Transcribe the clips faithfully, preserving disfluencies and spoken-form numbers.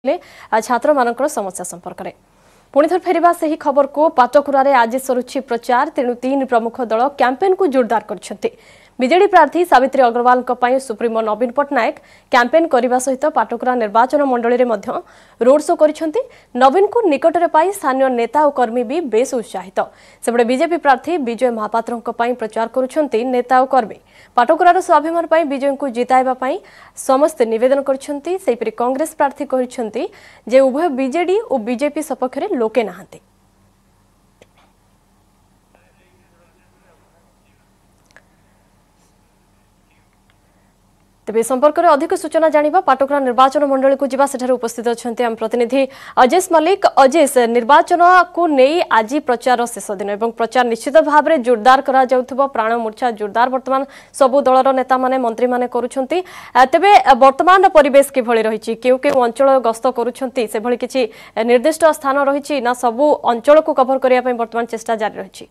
छात्र मानकर समस्या संपर्क में पुणी थर फेरिबा से ही खबर को पाटकुरा रे आज सरुछि प्रचार तेणु तीन प्रमुख दल कैंपेन को जोरदार करछन्ते। बीजेडी प्रार्थी सावित्री अग्रवाल सुप्रीमो नवीन पट्टनायक कैंपेन करने सहित पाटकुरा निर्वाचन मंडली रे मध्य रोड शो करिसेंते। नवीन को निकटरे पाई स्थानीय नेता और कर्मी भी बेस उत्साहित। सेबडे बीजेपी प्रार्थी विजय महापात्र प्रचार करुछन्ते नेता और कर्मी। पाटकुरार स्वाभिमान पाई विजय को जिताइबा पाई समस्त निवेदन करछन्ते। सेहिपरि कांग्रेस प्रार्थी कहिसन्ते जे उभय बीजेडी और बीजेपी सपक्ष रे लोके नाहंते। तेज संपर्क में अधिक सूचना जानिबा पाटकुरा निर्वाचन मंडली को जीवा सेठारे उपस्थित अच्छा आम प्रतिनिधि अजेश मल्लिक। अजेश, निर्वाचन को नहीं आज प्रचार शेष दिन और प्रचार निश्चित भाव में जोरदार करा जाउथबो। प्राण मूर्छा जोरदार वर्तमान सबु दलर नेता माने मंत्री माने करुछन्ती। तेबे वर्तमान परिवेश किभଳି रहिछि, केउ केउ अंचल गस्त करुछन्ती, से भଳି किछि निर्दिष्ट स्थान रहिछि ना सबु अंचल को कवर करिया पय वर्तमान चेष्टा जारी रहिछि?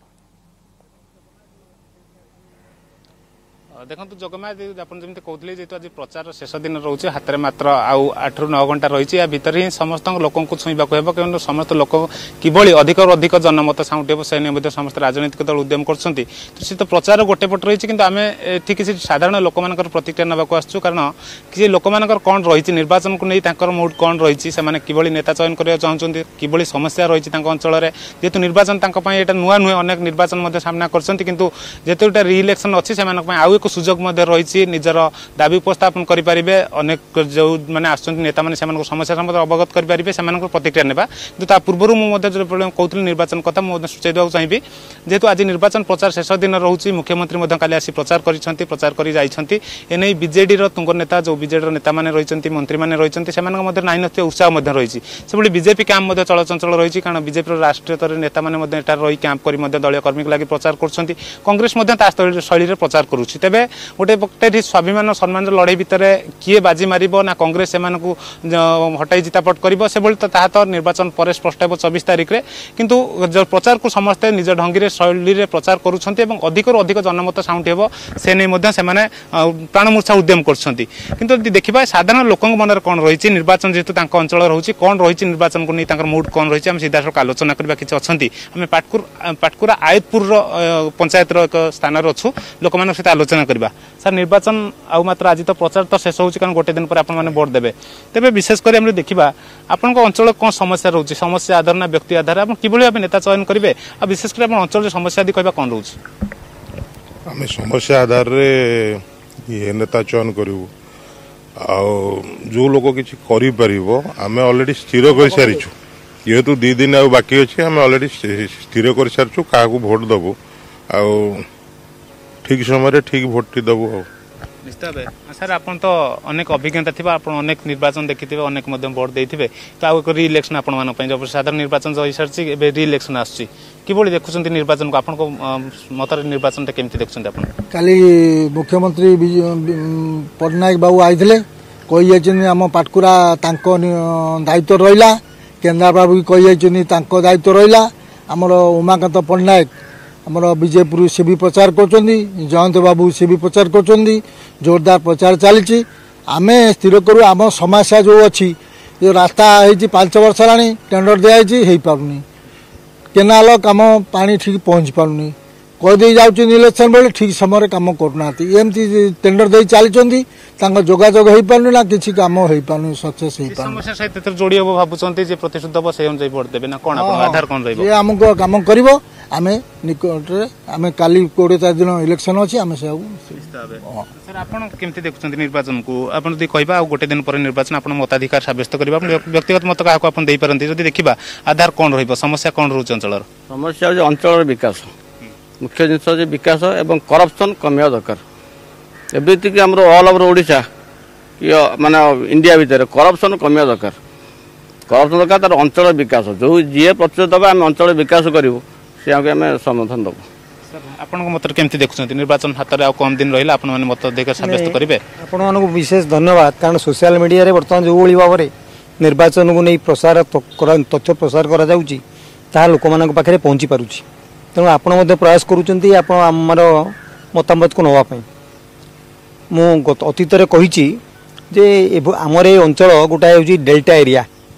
देखो जगमा जमी कहते जेहतु आज प्रचार शेष दिन रोचे हाथ में मात्र आउ आठ रु नौ घंटा रही या भितर ही समस्त लोक छुईवा क्योंकि समस्त लोक किभली अधिक अधिक जनमत साउंटेब से नहीं समस्त राजनीतिक दल उद्यम कर तो प्रचार गोटे पट रही कि आम ये किसी साधारण लोक मान प्रतिक्रिया नाक आसु कारण किसी लोक मान कौन रही निर्वाचन को नहीं मूड कौन रही से किभली नेता चयन करने चाहते किभली समस्या रही अंचल में जेहेतु निर्वाचन यहाँ नुआ नुहे अनेक निर्वाचन सामना करते रिइलेक्शन अच्छी से आउ एक सुजोग रही निजर दाबी उपस्थापन करें अनेक जो मैंने आसता मैंने समस्या अवगत करेंगे से प्रतिक्रिया नेबा कि पूर्व मुझे कहती निर्वाचन कथा मुझे सूचाई देवाक चाहिए जेहेतु आज निर्वाचन प्रचार शेष दिन रोचे मुख्यमंत्री काली आसी प्रचार कर प्रचार कर जाने बीजेडी तुंग नेता जो बीजेडी नेता मैंने रही मंत्री मैंने रही से ना ना उत्साह रही से बीजेपी कैंप चलचंचल रही कारण बीजेपी राष्ट्रीय स्तर नेता मैंने रही कैंप कर दलीय कर्मी लगी प्रचार कर कांग्रेस शैली प्रचार करुच्ची। तेज गोटे पक्ष स्वाभिमान सम्मान लड़ाई भितर किए बाजी मार ना कांग्रेस से हटाई जितापट कर तो निर्वाचन पर स्पष्ट हो चौबीस तारीख में किंतु प्रचार को समस्ते निज ढंगी शैली में प्रचार करुँच अधिक अधिक जनमत साउंट हो से नहीं प्राणमूर्छा उद्यम कर देखा साधारण लोक मन कौन रही निर्वाचन जेहतु अंचल रही कौन रही निर्वाचन को नहीं मूड कौन रही सीधा सड़क आलोचना करवा कि अच्छा आम पाटकुरा आयतपुर पंचायत एक स्थान अच्छु लोक मान सहित आलोचना करवा। सर निर्वाचन आउ मात्र आज तो प्रचार तो शेष होची कारण गोटे दिन पर आपण माने वोट देबे तेबे विशेष करी हम देखिबा आपन को अंचल कोन समस्या रहउची समस्या आधार ना व्यक्ति आधार आपण किबोली भाबे नेता चयन करिवे आ विशेष करी आपण अंचल समस्या दि कहबा कोन रहउची? आमे समस्या आधार रे ये नेता चयन करिवु आ जो लोक किछि करि परिबो आमे ऑलरेडी स्थिर कर सारिछु जेहेतु दो दिन आ बाकी अछि आमे ऑलरेडी स्थिर कर सारिछु काहा को वोट दबो आ ठीक समय ठीक भोट दबू। निश्चित सर आप तो अनेक अभिज्ञता थी आप अनेक निर्वाचन देखी अनेक भोट देते तो आउ एक रिइलेक्शन आपण जब साधारण निर्वाचन हो सारी रिइलेक्शन आसुच्छी किभली देखुं निर्वाचन को आपण मत निर्वाचन केमती देखुं? काली मुख्यमंत्री पट्टनायक बाबू आईते कही आम पाटकुरा दायित्व रहा केन्द्र बाबू भी कही दायित्व रहा आमर उमाकांत पट्टनायक आमर विजयपुर से भी प्रचार कर जयंत बाबू से भी प्रचार कर जोरदार प्रचार चली आमे स्थिर करूँ आम समस्या जो अच्छी जो रास्ता है पांच वर्ष है टेंडर दिखाई हो पारनी केनाल कम पानी ठीक पहुँच पारनी कहीदे जाऊँ इलेक्शन बेले ठीक समय कम करना एमती टेंडर दे चली जोगाजोग हो पारनी ना किसी कम हो पारनी सक्सेस हो समस्या सहित जोड़ी हम भावुंट प्रतिशुद्ध हम से अनुसार भोट देवे ना कौन आधार कौन रही आमको कम कर आमे निकट आमे काली कोड़े चार दिन इलेक्शन अच्छी आमे से सर आपन केमती देखुछन निर्वाचन को आपन जदि कहबा आ गोटे दिन पर निर्वाचन आपन मताधिकार साब्यस्त करबा व्यक्तिगत मत का आपन देई परंती जदि देखिबा आधार कोन रहइबो समस्या कोन रहउछ अंचलर? समस्या जे अंचलर विकास मुख्य जिनस जे विकास एवं करप्शन कमिया दरकार एवरीथिंग हमरो ऑल ओवर ओडिशा कि माने इंडिया भीतर करप्शन कमिया दरकार करप्शन दरकार तार अंचल विकास जो जे प्रतिशत दबा हम अंचल विकास करिवो से आगे हमें समर्थन दबो। सर आपण मत केमती देखुं निर्वाचन हाथ में कम दिन रहा आपण मैंने मत अधिकार साब्यस्त करेंगे? आपण विशेष धन्यवाद कारण सोशल मीडिया रे बर्तमान जो भाई भाव निर्वाचन को नहीं प्रसार तथ्य प्रसार करा जाउची ता लोक मान पाखे पहुँची पारुची तेणु आपण प्रयास करुँच आमर मतामत को नापी मु अतीत कही जे आमर ये अंचल गोटाए हूँ डेल्टा एरिया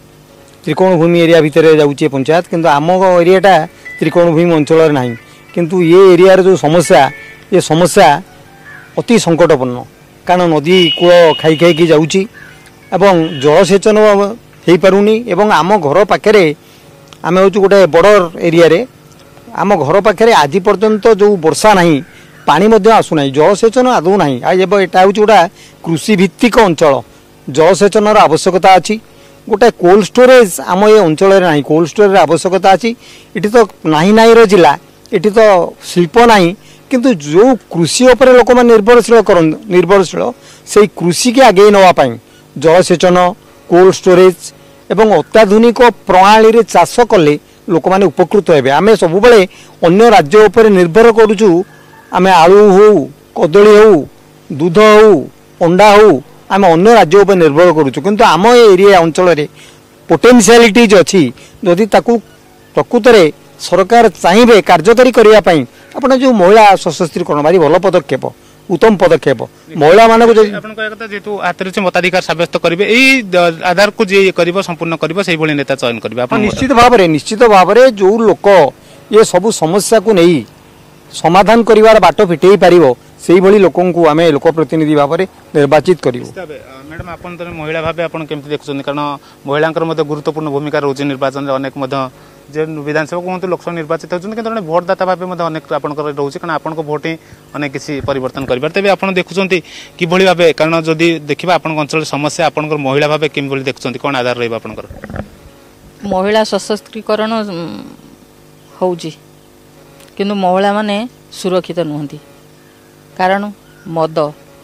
त्रिकोणभूमि एरिया भितर जाऊँचे पंचायत किंतु आम एरियाटा त्रिकोणभूमि अंचल ना किंतु ये एरिया जो समस्या ये समस्या अति संकटपूर्ण कारण नदी कूल खाई खाई जाऊँगी एवं जलसेचन हो पारुनी एवं आम घर पाखे आम हूँ गोटे बॉर्डर एरिया रे आम घर पाखे आज पर्यंत जो वर्षा नहीं पानी आसुना जलसेचन आदौ ना यहाँ हूँ गोटा कृषि भित्तिक अंचल जलसेचन आवश्यकता अच्छी गोटे कोल्ड स्टोरेज आम ये अंचल ना कोल्ड स्टोरेज आवश्यकता अच्छी इटी तो नाही नाई जिला इटी तो शिल्प नहीं किंतु जो कृषि उपर लोक निर्भरशील कर निर्भरशील से कृषि के आगे नापी जलसेचन कोल्ड स्टोरेज एवं अत्याधुनिक प्रणाली चाष कले लोक मैंने उपकृत हे आम सब अन्य राज्य उपर निर्भर करुचु आम आलू हो कदली हो दूध हो अंडा हो आम अन्य राज्य उपर निर्भर करुचु किंतु आम एरिया अंचल रे पोटेंशियालिटीज अच्छी जदि ताकू प्रकृत में सरकार चाहिए कार्यकारी करने आपन जो महिला सशस्त्रीकरण भारी भल पदक्षेप उत्तम पदक्षेप महिला मान जेहेतु हाथ मताधिकार सब्यस्त करेंगे यही आधार को जी कर संपूर्ण कर नेता चयन करेंगे निश्चित भाव में निश्चित भाव में जो लोक ये सब समस्या को नहीं समाधान कर बाट फिटे पार से लोक आम लोक प्रतिनिधि भाव में निर्वाचित करूँ। मैडम आप महिला भाव आप देखुं कारण महिला गुरुत्वपूर्ण भूमिका रोचे निर्वाचन में अनेक जे विधानसभा कहते लोकसभा निर्वाचित होती कि भोटदाता भाव में अनेक आप रोचे कारण आपन भोट ही अनेक किसी परिवर्तन कर तेज आप देखुं कि भाव कारण जदि देखा आप अंचल समस्या आप महिला भाव कि देखुं कौन आधार रहा आप महिला सशस्त्रीकरण होउची किंतु महिला माने सुरक्षित नुहंती कारण मद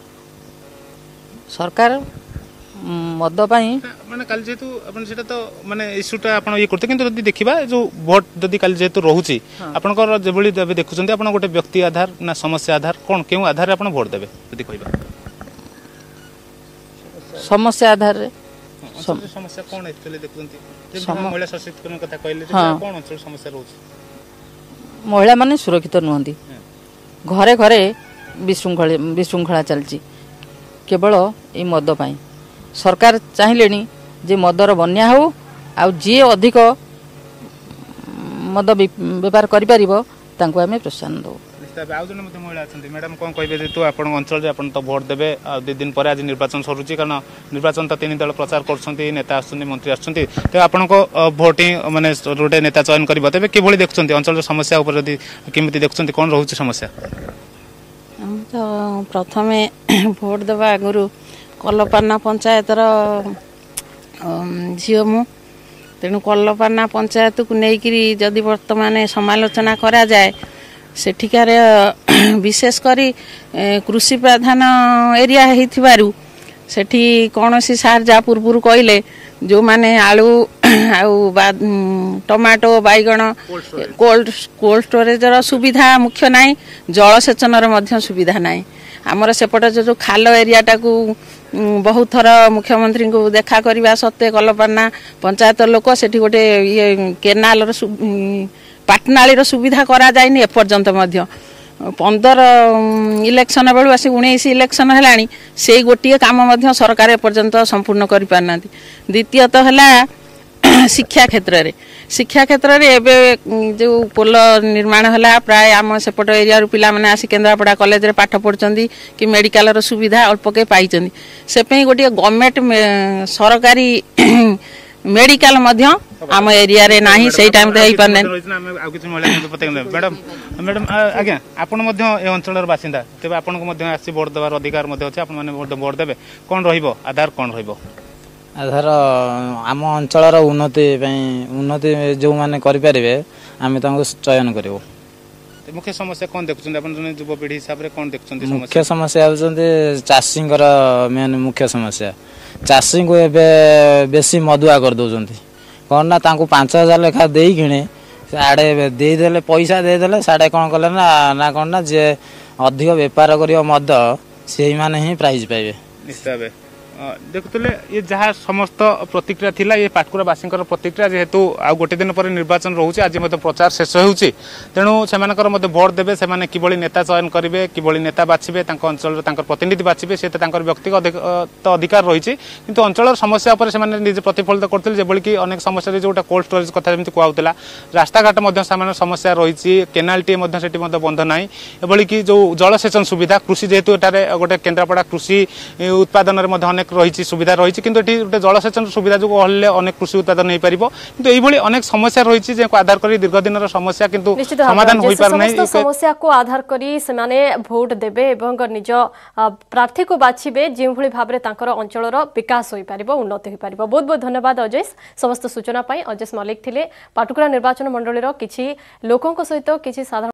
सरकार मद माने काल जेतु अपन सेटा तो माने इश्यूटा अपन ये करते किंतु जदि देखिबा जो वोट जदि काल जेतु रहउची आपनकर जेबली देबे देखुचंती अपन गोटे व्यक्ति आधार ना समस्या आधार कोन केउ आधार रे अपन वोट देबे जदि कहबा समस्या आधार रे समस्या कोन एक्चुअली देखुचंती जे महिला सशक्तिकरण कथा कहले कोन अंचल समस्या रहउची महिला माने सुरक्षित नुहंती घरे घरे विशृंखला विशृंखला चलची केवल ए मद पाई सरकार चाहिए जे मदर बन्या हो आउ जी अधिक मद बेपार करें प्रोत्साहन दो महिला अच्छा मैडम कौन कहे जेहतु आप अंचल आप तो भोट देवे दु दिन पर आज निर्वाचन सरुची कारण निर्वाचन तो तीन दल प्रचार कर नेता आसुच्च मंत्री आसुच्च तो आपण भोट ही मानने गोटे नेता चयन कर तेज कि देखुं अंचल समस्या केमी देखुं कौन रोचे समस्या तो प्रथम भोट देवा आगु कलपाना पंचायतर झील मु तेणु कलपाना पंचायत को लेकिरी जदि वर्तमान समालोचना करा जाए सेठिकार विशेषकर कृषि प्रधान एरिया होइथिबारु सेठी कौन सी सार जा पूर्व कहले जो माने आलू आउ टमाटो बैगण कोल्ड कोल्ड स्टोरेज सुविधा मुख्य नाई जलसेचन सुविधा नाई आमर सेपट जो खाल एरियाटा को बहुत थर मुख्यमंत्री को देखा करने सत्वे कलपाना पंचायत लोक से गोटे ये केनाल पाटनाली सुविधा करा जाए एपर्यंत पंदर इलेक्शन बेलू आसी उन्नीस इलेक्शन है से गोटे काम सरकार एपर्यंत संपूर्ण कर पारना। द्वितीयत है शिक्षा क्षेत्र में शिक्षा क्षेत्र में एवं जो पोल निर्माण है प्राय आम सेपट एरिया पिला माने आसी केन्द्रापड़ा कॉलेज रे पाठ पढ़ुचंदी कि मेडिकल सुविधा अल्प के पाई से गोटे गवर्नमेंट सरकारी मेडिकल आम एरिया रे नाही सेही टाइम ते पारने। मैडम मैडम आज्ञा आपण ए अंचल बासिंदा तेज आपको आसी भोट देवार अधिकार अच्छे आप भोट देवे कौन रहिबो आधार कौन रहिबो आधार आम अंचल उन्नति उन्नति जो मैंने करें आम चयन करूँ। मुख्य समस्या कौन देखुं युवपीढ़ी हिसाब से कौन देखुं मुख्य समस्या होती चाषी मेन मुख्य समस्या चाषी को एबे बेसी मदुआ कर दौरान कौन ना पांच हजार लेखा दे किणे आड़े देदेले पैसा देदेले साढ़े कौन कले ना ना कौन ना जे अधिक बेपार कर मद से ही प्राइज पाइबे निश्चय देखुले ये जहाँ समस्त प्रतिक्रिया थिला ये पाटकुरा बासी प्रतिक्रिया जेहेतु आ गोटे दिन पर निर्वाचन रोचे आज प्रचार शेष होउची तेणु से भोट देवे से किभली नेता चयन करेंगे किभली नेता बाछिबे अंचल प्रतिनिधि बाछिबे से व्यक्तिगत अधिकार रही किंतु अंचल समस्या पर से निजे प्रतिफलित करते जेभली कि अनेक समस्या जो कोल्ड स्टोरेज कथा जमी कहला रास्ताघाट समस्या रही केनाल टी बंध ना एभली कि जो जलसेचन सुविधा कृषि जेहेतु एटारे गोटे केन्द्रापड़ा कृषि उत्पादन में अनेक रही सुविधा रही किंतु ये गोटे जलसेचन सुविधा जो हल्ले अनेक कृषि उत्पादन हो पार किंतु यही अनेक समस्या रही आधार कर दीर्घ दिन समस्या किंतु समाधान हो पार नहीं समस्या को आधार करी से भोट देबे एवं निज प्रार्थी को बाछिबे जो भाव में अंचल विकास हो पार उन्नति हो पार। बहुत बहुत धन्यवाद अजय समस्त सूचना अजय मल्लिक थे पाटकुरा निर्वाचन मंडल किसी लोकों सहित किसी साधारण